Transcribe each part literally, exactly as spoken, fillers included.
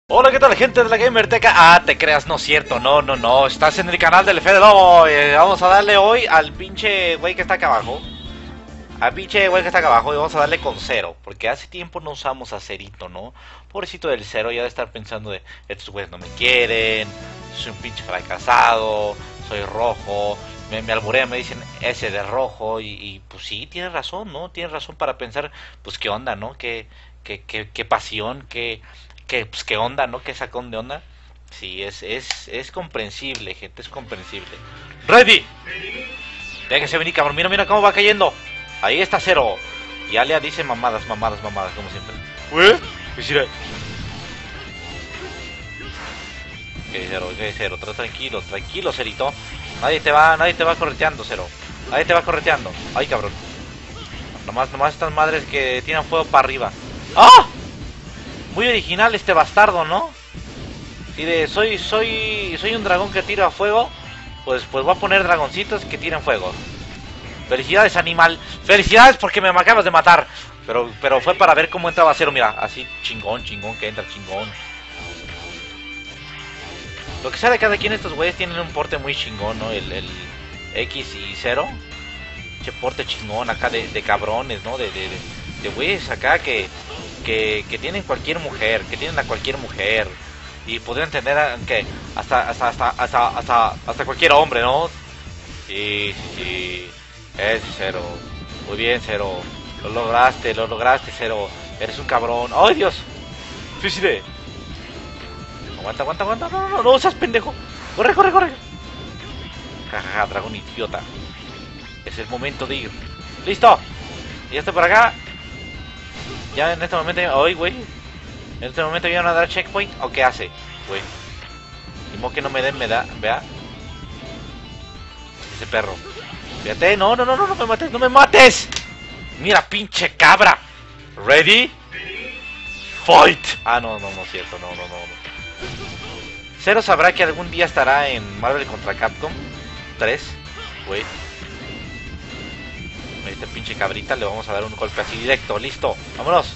Hola, ¿qué tal, gente de la Gamerteca? Ah, te creas, no es cierto, no, no, no, estás en el canal del Fede Lobo. eh, Vamos a darle hoy al pinche güey que está acá abajo. Al pinche güey que está acá abajo y vamos a darle con cero. Porque hace tiempo no usamos a Cerito, ¿no? Pobrecito del cero, ya de estar pensando de estos güeyes no me quieren, soy un pinche fracasado, soy rojo. Me, me alburean, me dicen ese de rojo y, y pues sí, tienes razón, ¿no? Tienes razón para pensar, pues qué onda, ¿no? Qué, qué, qué, qué pasión, qué, qué, pues qué onda, ¿no? Qué sacón de onda. Sí, es, es, es comprensible, gente, es comprensible. ¡Ready! Déjese venir, cabrón, mira, mira cómo va cayendo. Ahí está cero. Y Alia dice mamadas, mamadas, mamadas, como siempre. ¿Eh? Mira. Ok, cero, ok, cero, tra- tranquilo, tranquilo, cerito. Nadie te va, nadie te va correteando, cero. Nadie te va correteando. Ay, cabrón. Nomás, nomás estas madres que tiran fuego para arriba. ¡Ah! Muy original este bastardo, ¿no? Y de soy, soy, soy un dragón que tira fuego. Pues, pues voy a poner dragoncitos que tiren fuego. Felicidades, animal. Felicidades porque me acabas de matar. Pero, pero fue para ver cómo entraba cero, mira. Así, chingón, chingón, que entra, chingón. Lo que sea de cada quien, estos güeyes tienen un porte muy chingón, ¿no? El, el X y cero. Che porte chingón acá de, de cabrones, ¿no? De, de, de, de güeyes acá que, que, que tienen cualquier mujer, que tienen a cualquier mujer. Y podrían tener a, que hasta, hasta, hasta, hasta, hasta, hasta cualquier hombre, ¿no? Sí, sí, sí. Es cero. Muy bien, cero. Lo lograste, lo lograste, cero. Eres un cabrón. ¡Ay, Dios! ¡Fíjate! Aguanta, aguanta, aguanta. No, no, no, no seas pendejo. Corre, corre, corre. Jajaja, dragón idiota. Es el momento de ir. ¡Listo! Y ya está por acá. Ya en este momento. ¡Ay, güey! En este momento vienen a dar checkpoint. ¿O qué hace? Güey. Ni modo que no me den, me da. Vea. Ese perro. Fíjate, no, no, no, no, no me mates, no me mates. Mira, pinche cabra. Ready? Fight. Ah, no, no, no es cierto, no, no, no, no. Cero sabrá que algún día estará en Marvel contra Capcom tres. Güey. Este pinche cabrita le vamos a dar un golpe así directo. Listo, vámonos.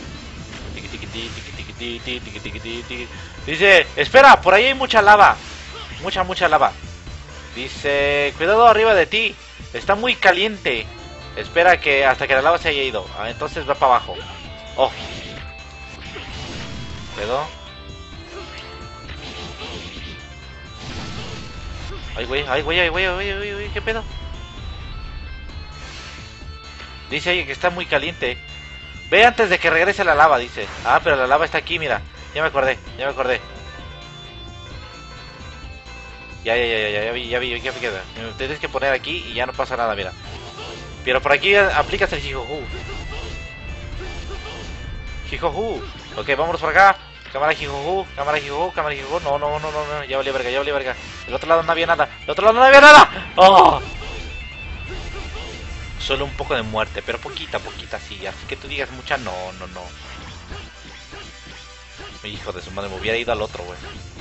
Dice, espera, por ahí hay mucha lava. Mucha, mucha lava. Dice, cuidado arriba de ti. Está muy caliente. Espera que hasta que la lava se haya ido. Ah, entonces va para abajo. Oh. ¿Pedo? Ay, güey, ay, güey, ay, güey, ay, güey, ay, güey, ¿qué pedo? Dice ahí que está muy caliente. Ve antes de que regrese la lava, dice. Ah, pero la lava está aquí, mira. Ya me acordé, ya me acordé. Ya, ya, ya, ya, ya vi, ya vi, ya vi que tienes que poner aquí y ya no pasa nada, mira. Pero por aquí aplicas el Jijoju. Jijoju. Ok, vámonos por acá. Cámara Jijoju, cámara Jijoju, cámara Jijoju. No, no, no, no, no, ya valía verga, ya valía verga. Del otro lado no había nada, del otro lado no había nada. Oh. Solo un poco de muerte, pero poquita, poquita, sí. Así que tú digas mucha, no, no, no. Hijo de su madre, me hubiera ido al otro, güey.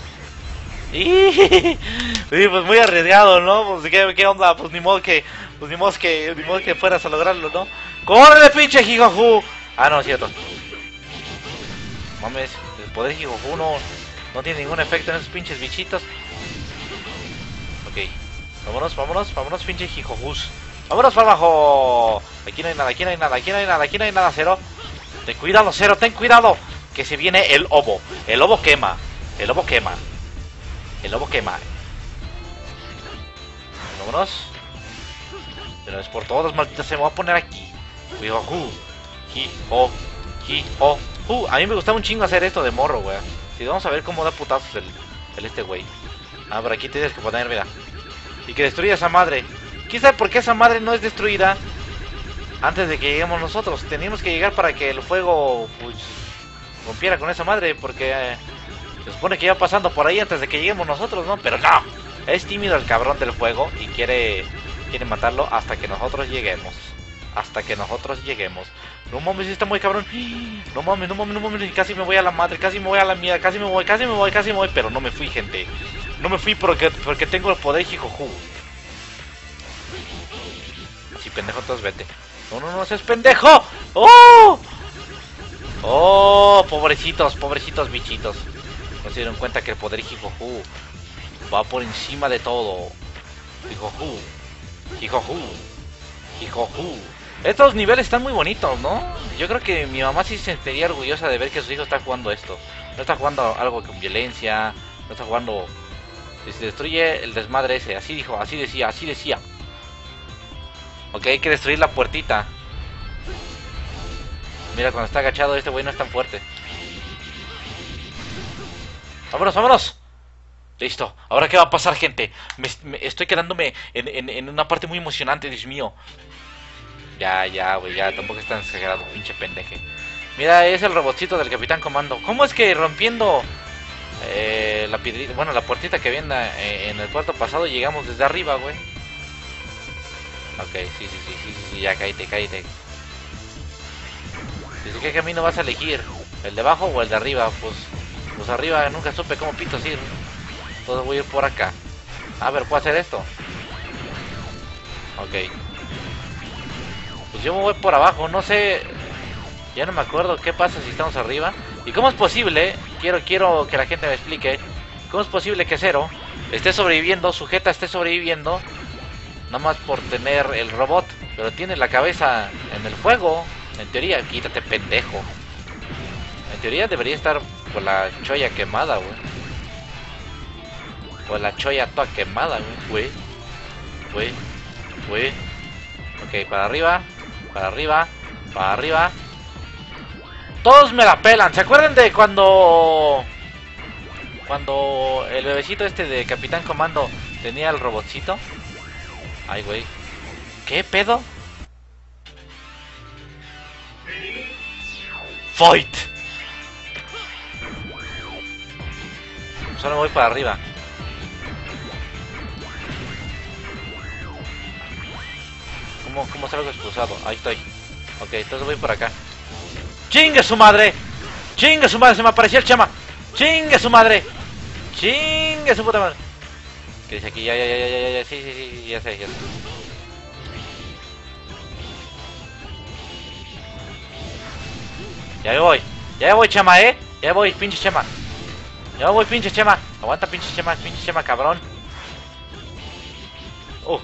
Y pues muy arriesgado, ¿no? Pues ¿qué, qué onda, pues ni modo que, pues ni modo que, ni modo que fueras a lograrlo, ¿no? ¡Corre, pinche Jijoju! Ah, no, es cierto. Mames, el poder Jijoju no, no tiene ningún efecto en esos pinches bichitos. Ok, vámonos, vámonos, vámonos, pinche Jijojus. ¡Vámonos para abajo! Aquí no hay nada, aquí no hay nada, aquí no hay nada, aquí no hay nada, cero. Ten cuidado, cero, ten cuidado. Que se viene el lobo. El lobo quema. El lobo quema. El lobo quema. Vámonos. De una vez por todas, maldita, se me va a poner aquí. Jijoju. Jijo. Jijoju. A mí me gustaba un chingo hacer esto de morro, güey. Si vamos a ver cómo da putazos el, el este güey. Ah, por aquí tienes que poner, mira. Y que destruya esa madre. ¿Quién sabe por qué esa madre no es destruida antes de que lleguemos nosotros? Teníamos que llegar para que el fuego, pues, rompiera con esa madre, porque eh, se supone que iba pasando por ahí antes de que lleguemos nosotros, ¿no? Pero no, es tímido el cabrón del fuego y quiere, quiere matarlo hasta que nosotros lleguemos. Hasta que nosotros lleguemos. No mames, está muy cabrón. No mames, no mames, no mames, casi me voy a la madre, casi me voy a la mierda, casi me voy, casi me voy, casi me voy, pero no me fui, gente. No me fui porque, porque tengo el poder Jijoju. Si pendejo, entonces vete. No, no, no, seas pendejo. ¡Oh! Oh, pobrecitos, pobrecitos bichitos. No se dieron cuenta que el poder Hijoju va por encima de todo. Hijoju, Hijoju, Hijoju. Estos niveles están muy bonitos, ¿no? Yo creo que mi mamá sí se sentiría orgullosa de ver que su hijo está jugando esto. No está jugando algo con violencia, no está jugando... Si se destruye el desmadre ese, así dijo, así decía, así decía. Ok, hay que destruir la puertita. Mira, cuando está agachado este güey no es tan fuerte. ¡Vámonos, vámonos! Listo. ¿Ahora qué va a pasar, gente? Me, me estoy quedándome en, en, en una parte muy emocionante, Dios mío. Ya, ya, güey, ya. Tampoco es tan exagerado, pinche pendeje. Mira, es el robotcito del Capitán Comando. ¿Cómo es que rompiendo eh, la piedrita, bueno, la puertita que viene eh, en el cuarto pasado llegamos desde arriba, güey? Ok, sí, sí, sí, sí, sí, sí, ya, cállate, cállate. ¿Desde qué camino vas a elegir? ¿El de abajo o el de arriba? Pues, pues arriba nunca supe cómo pitos ir. Entonces voy a ir por acá. A ver, ¿puedo hacer esto? Ok. Pues yo me voy por abajo, no sé. Ya no me acuerdo qué pasa si estamos arriba. ¿Y cómo es posible? Quiero, quiero que la gente me explique. ¿Cómo es posible que Zero esté sobreviviendo, sujeta esté sobreviviendo? Nada más por tener el robot. Pero tiene la cabeza en el fuego. En teoría, quítate, pendejo. En teoría debería estar con la cholla quemada, güey. Con la cholla toda quemada, güey. Güey, güey, güey. Ok, para arriba. Para arriba. Para arriba. Todos me la pelan. ¿Se acuerdan de cuando... Cuando el bebecito este de Capitán Comando tenía el robotcito? Ay, güey. ¿Qué pedo? Fight. Solo me voy para arriba. ¿Cómo, cómo salgo expulsado? Ahí estoy. Ok, entonces voy por acá. ¡Chingue su madre! ¡Chingue su madre! Se me apareció el Chema. ¡Chingue su madre! ¡Chingue su puta madre! ¿Qué dice aquí? Ya, ya, ya, ya, ya, ya. Sí, sí, sí, ya sé, ya sé. Ya me voy. Ya me voy, Chema, eh. Ya me voy, pinche Chema. Ya me voy, pinche Chema. Aguanta, pinche Chema, pinche Chema, cabrón. Uh.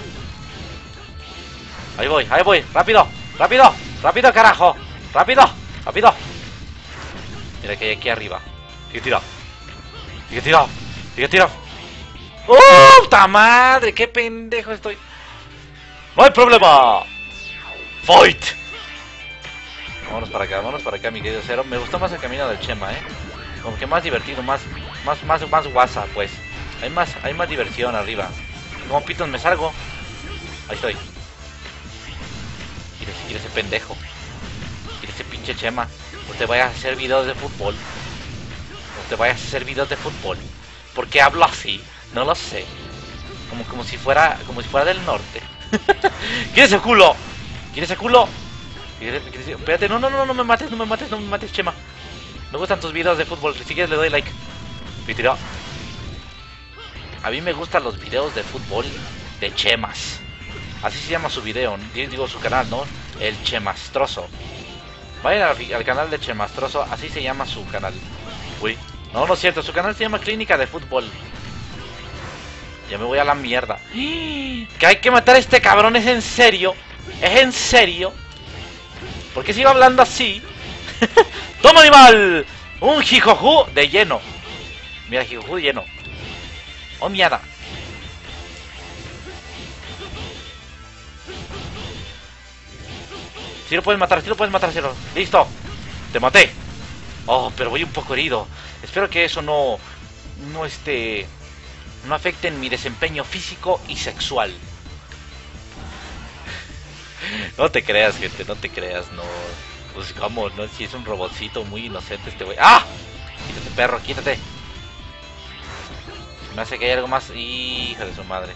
Ahí voy, ahí voy. Rápido, rápido, rápido, carajo. Rápido, rápido. Mira que hay aquí arriba. Sigue tirado. Sigue tirado. Sigue tirado. ¡Uh! ¡Puta madre! ¡Qué pendejo estoy! ¡No hay problema! ¡Fight! Vámonos para acá, vámonos para acá, mi querido Zero. Me gustó más el camino del Chema, eh. Como que más divertido, más, más, más, más guasa, pues. Hay más, hay más diversión arriba. Como pitos me salgo. Ahí estoy. Quiere, quiere ese pendejo. Quiere ese pinche Chema. No te vayas a hacer videos de fútbol. No te vayas a hacer videos de fútbol. ¿Por qué hablo así? No lo sé. Como, como si fuera, como si fuera del norte. ¿Quiere ese culo? ¿Quiere ese culo? ¿Quiere, quiere ese... Espérate, no, no, no, no me mates, no me mates, no me mates, Chema. Me gustan tus videos de fútbol. Si quieres le doy like. Me tiró. A mí me gustan los videos de fútbol de Chemas. Así se llama su video, digo su canal, ¿no? El Chemastroso. Vayan al, al canal de Chemastroso, así se llama su canal. Uy, no, no es cierto, su canal se llama Clínica de Fútbol. Ya me voy a la mierda. Que hay que matar a este cabrón, ¿es en serio? ¿Es en serio? ¿Por qué sigo hablando así? ¡Toma, animal! Un Hijoju de lleno. Mira, Hijoju de lleno. Oh, mierda. Si lo puedes matar, si lo puedes matar, Zero. Listo. Te maté. Oh, pero voy un poco herido. Espero que eso no... No este... No afecte en mi desempeño físico y sexual. No te creas, gente, no te creas, no. Pues cómo, no, si es un robotcito muy inocente este güey. ¡Ah! Quítate, perro, quítate. Me hace que hay algo más. Hija de su madre.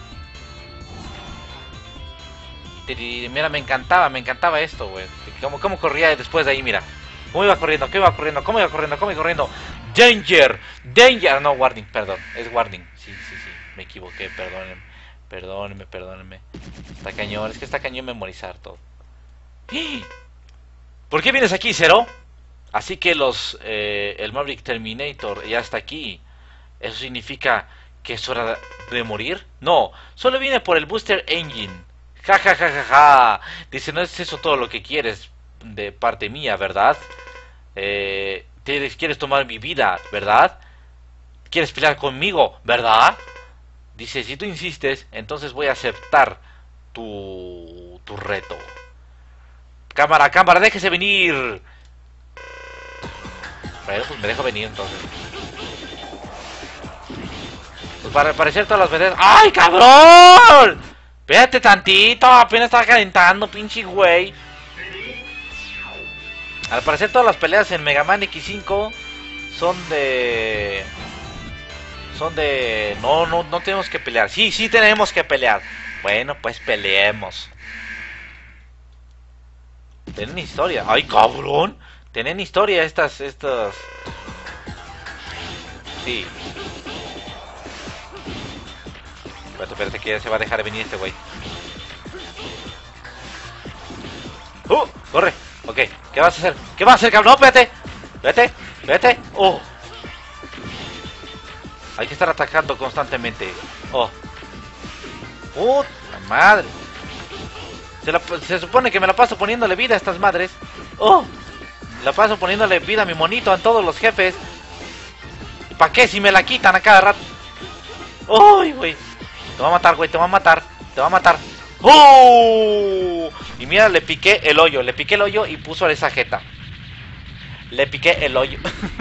Mira, me encantaba, me encantaba esto, güey. ¿Cómo, cómo corría después de ahí, mira? ¿Cómo iba corriendo? ¿Cómo iba corriendo? ¿Cómo iba corriendo? ¿Cómo iba corriendo? ¡Danger! ¡Danger! No, warning, perdón. Es warning. Sí, sí, sí. Me equivoqué, perdónenme. Perdónenme, perdónenme. Está cañón, es que está cañón memorizar todo. ¿Por qué vienes aquí, Zero? Así que los eh, el Maverick Terminator ya está aquí. ¿Eso significa que es hora de morir? No, solo viene por el Booster Engine. Ja ja ja ja ja. Dice, no es eso todo lo que quieres de parte mía, ¿verdad? Eh, te, quieres tomar mi vida, ¿verdad? ¿Quieres pelear conmigo, verdad? Dice, si tú insistes, entonces voy a aceptar tu, tu reto. Cámara, cámara, déjese venir. Bueno, pues me dejo venir entonces. Pues para aparecer todas las veces. ¡Ay, cabrón! Espérate tantito, apenas estaba calentando, pinche güey. Al parecer todas las peleas en Mega Man equis cinco son de... Son de... No, no, no tenemos que pelear. Sí, sí tenemos que pelear. Bueno, pues peleemos. Tienen historia. ¡Ay, cabrón! Tienen historia estas... estas... Sí. Espérate, espérate que ya se va a dejar de venir este güey. ¡Uh! ¡Corre! Ok, ¿qué vas a hacer? ¿Qué vas a hacer, cabrón? ¡No, espérate! ¡Vete! ¡Vete! ¡Oh! Hay que estar atacando constantemente. ¡Oh! ¡Puta madre! Se, la, se supone que me la paso poniéndole vida a estas madres. ¡Oh! La paso poniéndole vida a mi monito, a todos los jefes. ¿Y para qué si me la quitan a cada rato? ¡Uy, güey! Te va a matar, güey, te va a matar. Te va a matar. ¡Oh! Y mira, le piqué el hoyo. Le piqué el hoyo y puso esa jeta. Le piqué el hoyo.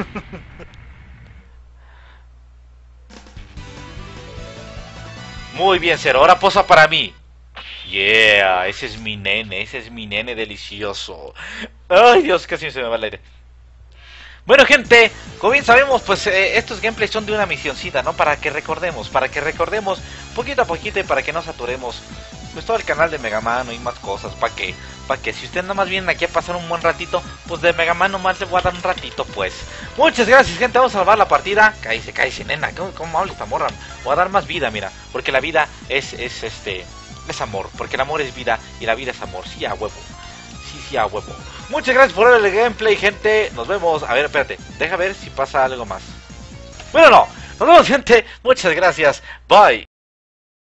Muy bien, Cero. Ahora posa para mí. Yeah, ese es mi nene. Ese es mi nene delicioso. Ay, Dios, casi se me va el aire. Bueno, gente, como bien sabemos, pues eh, estos gameplays son de una misioncita, ¿no? Para que recordemos, para que recordemos poquito a poquito y para que no saturemos pues todo el canal de Mega Man y más cosas. ¿Para que Para que si ustedes nada más vienen aquí a pasar un buen ratito, pues de Mega Man nomás les voy a dar un ratito, pues. Muchas gracias, gente, vamos a salvar la partida. Cállese, cállese, nena, ¿cómo, cómo habla esta morra? Voy a dar más vida, mira, porque la vida es, es este, es amor, porque el amor es vida y la vida es amor, sí a huevo. Sí, sí, a huevo. Muchas gracias por ver el gameplay, gente. Nos vemos. A ver, espérate. Deja ver si pasa algo más. Bueno, no. Nos vemos, gente. Muchas gracias. Bye.